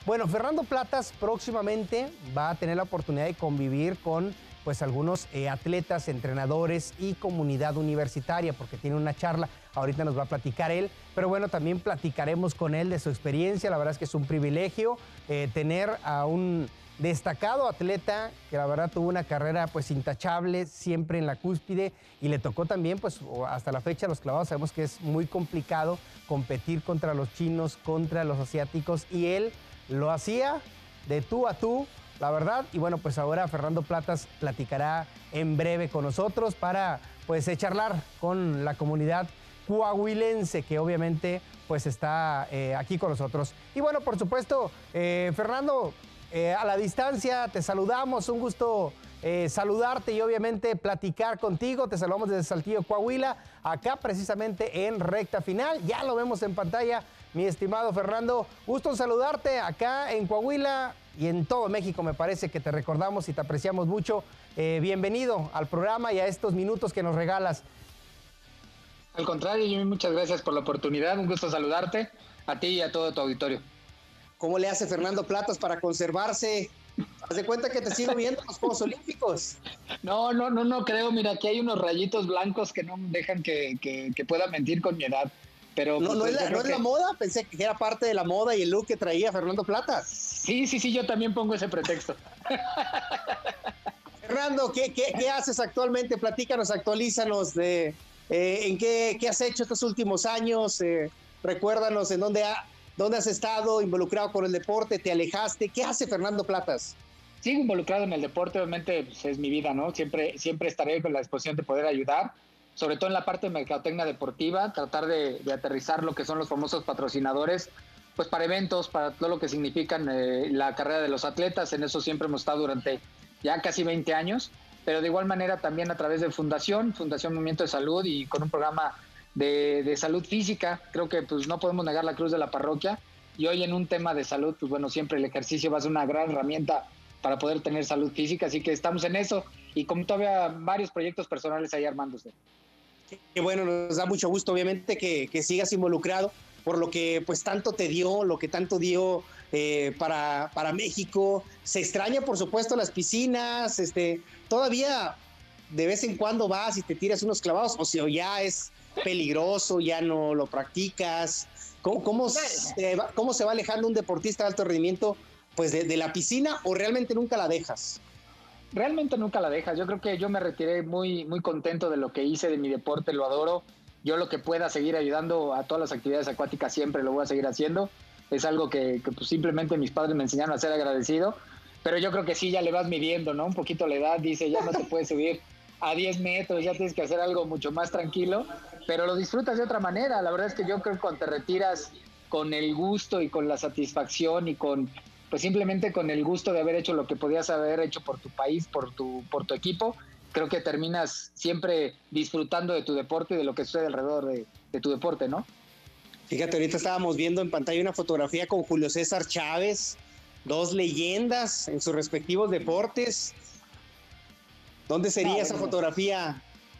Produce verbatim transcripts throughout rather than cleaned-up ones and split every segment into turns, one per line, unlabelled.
Bueno, Fernando Platas próximamente va a tener la oportunidad de convivir con pues algunos eh, atletas, entrenadores y comunidad universitaria, porque tiene una charla, ahorita nos va a platicar él, pero bueno, también platicaremos con él de su experiencia. La verdad es que es un privilegio eh, tener a un destacado atleta que la verdad tuvo una carrera pues intachable, siempre en la cúspide, y le tocó también pues hasta la fecha los clavados. Sabemos que es muy complicado competir contra los chinos, contra los asiáticos, y él lo hacía de tú a tú, la verdad. Y bueno, pues ahora Fernando Platas platicará en breve con nosotros para pues charlar con la comunidad coahuilense que obviamente pues está eh, aquí con nosotros. Y bueno, por supuesto, eh, Fernando, eh, a la distancia te saludamos, un gusto eh, saludarte y obviamente platicar contigo. Te saludamos desde Saltillo, Coahuila, acá precisamente en recta final. Ya lo vemos en pantalla, mi estimado Fernando. Gusto en saludarte acá en Coahuila y en todo México. Me parece que te recordamos y te apreciamos mucho. Eh, bienvenido al programa y a estos minutos que nos regalas.
Al contrario, Jimmy, muchas gracias por la oportunidad. Un gusto saludarte a ti y a todo tu auditorio.
¿Cómo le hace Fernando Platas para conservarse? Haz de cuenta que te sigo viendo en los Juegos Olímpicos.
No, no, no, no creo. Mira, aquí hay unos rayitos blancos que no dejan que, que, que pueda mentir con mi edad. Pero
no,
pues,
no, es la, no
que...
es la moda, pensé que era parte de la moda y el look que traía Fernando Platas.
Sí, sí, sí, yo también pongo ese pretexto.
Fernando, ¿qué, qué, qué haces actualmente? Platícanos, actualízanos de eh, en qué, qué has hecho estos últimos años. Eh, recuérdanos en dónde, ha, dónde has estado involucrado con el deporte, te alejaste. ¿Qué hace Fernando Platas?
Sigo involucrado en el deporte, obviamente pues, es mi vida, ¿no? Siempre, siempre estaré con la disposición de poder ayudar, sobre todo en la parte de mercadotecnia deportiva, tratar de, de aterrizar lo que son los famosos patrocinadores, pues para eventos, para todo lo que significan eh, la carrera de los atletas. En eso siempre hemos estado durante ya casi veinte años, pero de igual manera también a través de Fundación, Fundación Movimiento de Salud, y con un programa de, de salud física. Creo que pues no podemos negar la cruz de la parroquia, y hoy en un tema de salud, pues bueno, siempre el ejercicio va a ser una gran herramienta para poder tener salud física, así que estamos en eso, y como todavía varios proyectos personales ahí armándose.
Qué bueno, nos da mucho gusto obviamente que, que sigas involucrado, por lo que pues tanto te dio, lo que tanto dio eh, para, para México. Se extraña por supuesto las piscinas, este, todavía de vez en cuando vas y te tiras unos clavados, o sea, ya es peligroso, ya no lo practicas. ¿Cómo, cómo, se, va, cómo se va alejando un deportista de alto rendimiento pues de, de la piscina, o realmente nunca la dejas?
Realmente nunca la dejas. Yo creo que yo me retiré muy, muy contento de lo que hice, de mi deporte, lo adoro. Yo lo que pueda seguir ayudando a todas las actividades acuáticas siempre lo voy a seguir haciendo. Es algo que, que pues simplemente mis padres me enseñaron a ser agradecido. Pero yo creo que sí, ya le vas midiendo, ¿no? Un poquito la edad, dice, ya no te puedes subir a diez metros, ya tienes que hacer algo mucho más tranquilo, pero lo disfrutas de otra manera. La verdad es que yo creo que cuando te retiras con el gusto y con la satisfacción y con... pues simplemente con el gusto de haber hecho lo que podías haber hecho por tu país, por tu, por tu equipo, creo que terminas siempre disfrutando de tu deporte y de lo que sucede alrededor de, de tu deporte, ¿no?
Fíjate, ahorita estábamos viendo en pantalla una fotografía con Julio César Chávez, dos leyendas en sus respectivos deportes. ¿Dónde sería no, esa bueno. fotografía?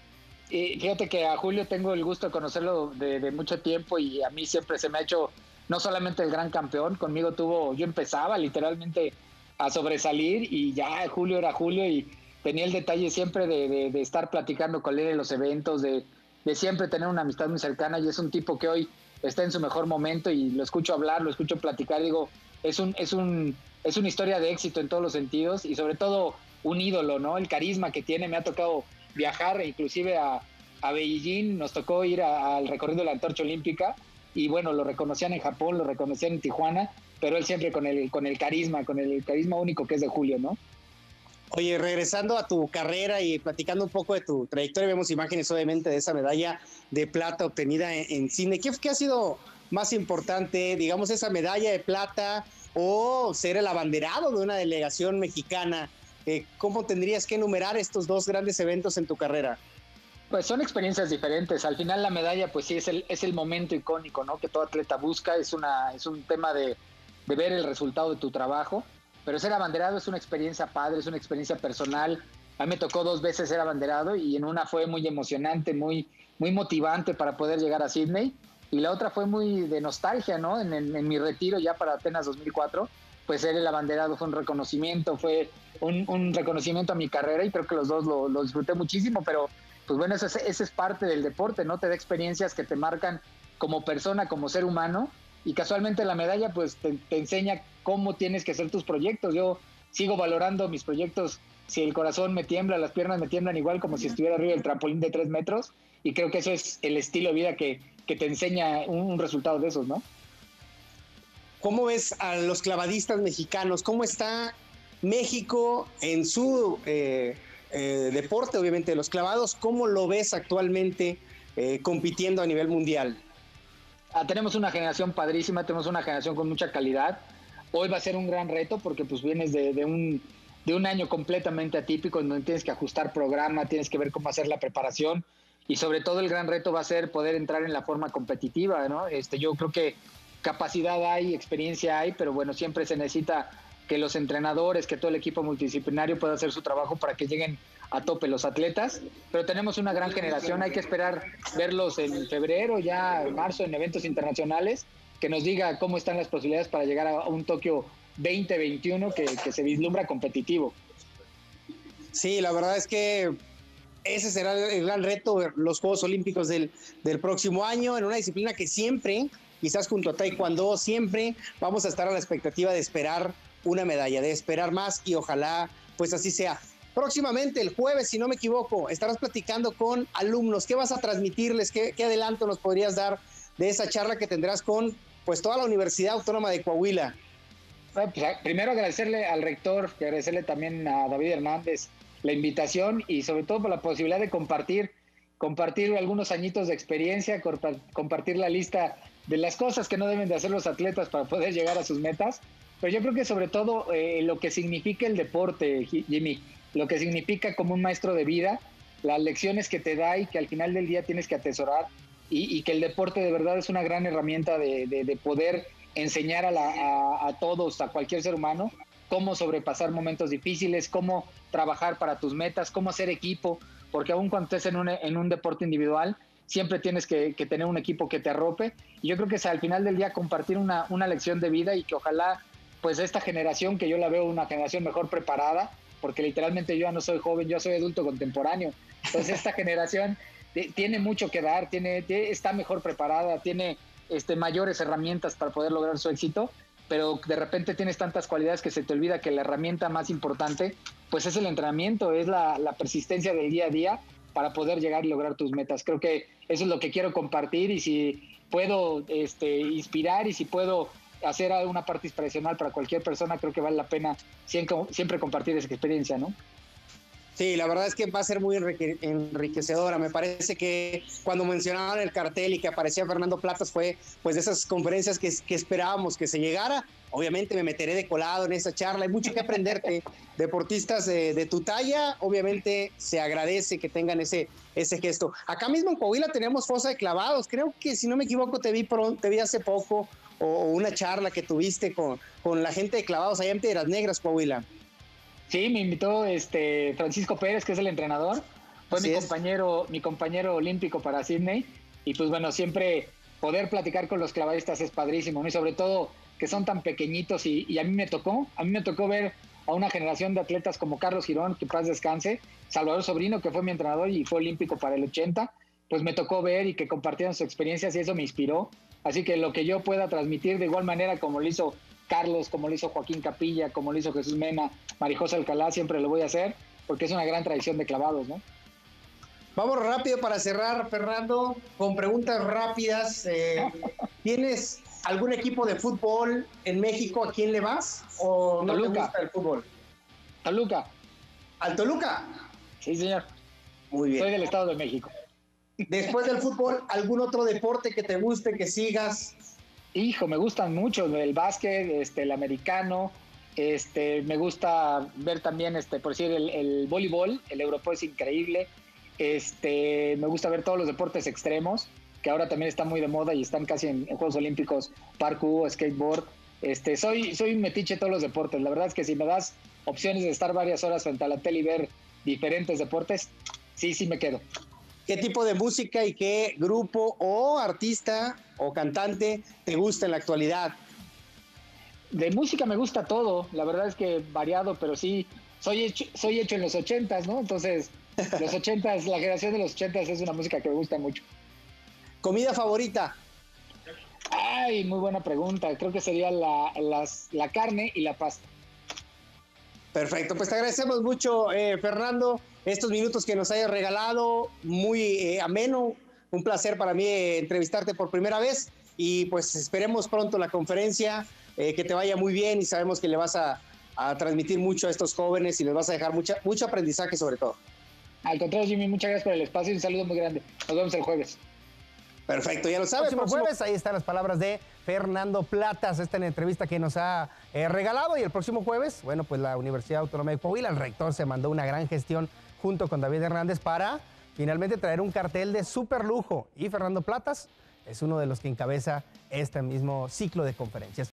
Y fíjate que a Julio tengo el gusto de conocerlo de, de mucho tiempo, y a mí siempre se me ha hecho no solamente el gran campeón. Conmigo tuvo, yo empezaba literalmente a sobresalir, y ya Julio era Julio, y tenía el detalle siempre de, de, de estar platicando con él en los eventos, de, de siempre tener una amistad muy cercana, y es un tipo que hoy está en su mejor momento, y lo escucho hablar, lo escucho platicar, digo, es un, es un, es una historia de éxito en todos los sentidos, y sobre todo un ídolo, ¿no? El carisma que tiene. Me ha tocado viajar inclusive a, a Beijing, nos tocó ir a, al recorrido de la antorcha olímpica, y bueno, lo reconocían en Japón, lo reconocían en Tijuana, pero él siempre con el, con el carisma, con el carisma único que es de Julio, ¿no?
Oye, regresando a tu carrera y platicando un poco de tu trayectoria, vemos imágenes obviamente de esa medalla de plata obtenida en, en Sydney. ¿Qué, ¿Qué ha sido más importante, digamos, esa medalla de plata o ser el abanderado de una delegación mexicana? Eh, ¿Cómo tendrías que enumerar estos dos grandes eventos en tu carrera?
Pues son experiencias diferentes. Al final la medalla, pues sí, es el, es el momento icónico, ¿no? Que todo atleta busca. Es, una, es un tema de, de ver el resultado de tu trabajo. Pero ser abanderado es una experiencia padre, es una experiencia personal. A mí me tocó dos veces ser abanderado, y en una fue muy emocionante, muy, muy motivante para poder llegar a Sydney. y la otra fue muy de nostalgia, ¿no? En, en, en mi retiro ya para Atenas dos mil cuatro, pues ser el abanderado fue un reconocimiento, fue un, un reconocimiento a mi carrera y creo que los dos lo, lo disfruté muchísimo, pero pues bueno, eso es, eso es parte del deporte, ¿no? Te da experiencias que te marcan como persona, como ser humano, y casualmente la medalla pues te, te enseña cómo tienes que hacer tus proyectos. Yo sigo valorando mis proyectos, si el corazón me tiembla, las piernas me tiemblan igual como si estuviera arriba del trampolín de tres metros, y creo que eso es el estilo de vida que, que te enseña un, un resultado de esos, ¿no?
¿Cómo ves a los clavadistas mexicanos? ¿Cómo está México en su eh, eh, deporte, obviamente, de los clavados? ¿Cómo lo ves actualmente eh, compitiendo a nivel mundial?
Ah, tenemos una generación padrísima, tenemos una generación con mucha calidad. Hoy va a ser un gran reto porque pues vienes de, de, un, de un año completamente atípico en donde tienes que ajustar programa, tienes que ver cómo hacer la preparación y sobre todo el gran reto va a ser poder entrar en la forma competitiva, ¿no? Este, yo creo que capacidad hay, experiencia hay, pero bueno, siempre se necesita que los entrenadores, que todo el equipo multidisciplinario pueda hacer su trabajo para que lleguen a tope los atletas, pero tenemos una gran generación, hay que esperar verlos en febrero, ya en marzo, en eventos internacionales, que nos diga cómo están las posibilidades para llegar a un Tokio veinte veintiuno que, que se vislumbra competitivo.
Sí, la verdad es que ese será el gran reto, los Juegos Olímpicos del, del próximo año, en una disciplina que siempre, quizás junto a Taekwondo, siempre vamos a estar a la expectativa de esperar una medalla, de esperar más y ojalá pues así sea. Próximamente, el jueves, si no me equivoco, estarás platicando con alumnos. ¿Qué vas a transmitirles? ¿Qué, qué adelanto nos podrías dar de esa charla que tendrás con pues toda la Universidad Autónoma de Coahuila?
Bueno, pues, primero agradecerle al rector y agradecerle también a David Hernández la invitación y sobre todo por la posibilidad de compartir, compartir algunos añitos de experiencia, compartir la lista de las cosas que no deben de hacer los atletas para poder llegar a sus metas. Pero yo creo que sobre todo eh, lo que significa el deporte, Jimmy, lo que significa como un maestro de vida, las lecciones que te da y que al final del día tienes que atesorar y, y que el deporte de verdad es una gran herramienta de, de, de poder enseñar a, la, a, a todos, a cualquier ser humano, cómo sobrepasar momentos difíciles, cómo trabajar para tus metas, cómo hacer equipo, porque aún cuando estés en un, en un deporte individual, siempre tienes que, que tener un equipo que te arrope. Y yo creo que es al final del día compartir una, una lección de vida y que ojalá pues esta generación, que yo la veo una generación mejor preparada, porque literalmente yo ya no soy joven, yo soy adulto contemporáneo. Entonces esta generación tiene mucho que dar, tiene, tiene, está mejor preparada, tiene este, mayores herramientas para poder lograr su éxito, pero de repente tienes tantas cualidades que se te olvida que la herramienta más importante pues es el entrenamiento, es la, la persistencia del día a día para poder llegar y lograr tus metas. Creo que eso es lo que quiero compartir y si puedo este, inspirar y si puedo hacer una parte inspiracional para cualquier persona, creo que vale la pena siempre, siempre compartir esa experiencia, ¿no?
Sí, la verdad es que va a ser muy enrique, enriquecedora. Me parece que cuando mencionaban el cartel y que aparecía Fernando Platas fue pues de esas conferencias que, que esperábamos que se llegara. Obviamente me meteré de colado en esa charla, hay mucho que aprenderte. Deportistas de, de tu talla, obviamente se agradece que tengan ese, ese gesto. Acá mismo en Coahuila tenemos fosa de clavados, creo que si no me equivoco te vi, pronto, te vi hace poco, o una charla que tuviste con, con la gente de clavados allá en Piedras Negras, Coahuila.
Sí, me invitó este Francisco Pérez, que es el entrenador, fue mi compañero, mi compañero olímpico para Sydney, y pues bueno, siempre poder platicar con los clavadistas es padrísimo, ¿no? Y sobre todo que son tan pequeñitos y, y a mí me tocó, a mí me tocó ver a una generación de atletas como Carlos Girón, que paz descanse, Salvador Sobrino, que fue mi entrenador y fue olímpico para el ochenta, pues me tocó ver y que compartieron sus experiencias y eso me inspiró. Así que lo que yo pueda transmitir de igual manera como lo hizo Carlos, como lo hizo Joaquín Capilla, como lo hizo Jesús Mena, Marijosa Alcalá, siempre lo voy a hacer porque es una gran tradición de clavados, ¿no?
Vamos rápido para cerrar, Fernando, con preguntas rápidas. Eh, ¿Tienes algún equipo de fútbol en México a quién le vas o no Toluca. Te gusta el fútbol?
Toluca.
¿Al Toluca?
Sí, señor.
Muy bien.
Soy del Estado de México.
Después del fútbol, ¿algún otro deporte que te guste, que sigas?
Hijo, me gustan mucho el básquet, este, el americano, este, me gusta ver también, este, por decir, el, el voleibol, el europeo es increíble, este, me gusta ver todos los deportes extremos, que ahora también están muy de moda y están casi en, en Juegos Olímpicos, parkour, skateboard, este, soy, soy un metiche de todos los deportes, la verdad es que si me das opciones de estar varias horas frente a la tele y ver diferentes deportes, sí, sí me quedo.
¿qué tipo de música y qué grupo o artista o cantante te gusta en la actualidad?
De música me gusta todo, la verdad es que variado, pero sí, soy hecho, soy hecho en los ochentas, ¿no? Entonces, los ochentas, la generación de los ochentas es una música que me gusta mucho.
¿Comida favorita?
Ay, muy buena pregunta. Creo que sería la, las, la carne y la pasta.
Perfecto, pues te agradecemos mucho, eh, Fernando, estos minutos que nos hayas regalado, muy eh, ameno, un placer para mí eh, entrevistarte por primera vez y pues esperemos pronto la conferencia, eh, que te vaya muy bien y sabemos que le vas a, a transmitir mucho a estos jóvenes y les vas a dejar mucha, mucho aprendizaje sobre todo.
Al contrario, Jimmy, muchas gracias por el espacio y un saludo muy grande. Nos vemos el jueves.
Perfecto, ya lo sabes.
Próximo, próximo jueves, ahí están las palabras de Fernando Platas, esta entrevista que nos ha eh, regalado. Y el próximo jueves, bueno, pues la Universidad Autónoma de Coahuila, el rector se mandó una gran gestión junto con David Hernández para finalmente traer un cartel de súper lujo. Y Fernando Platas es uno de los que encabeza este mismo ciclo de conferencias.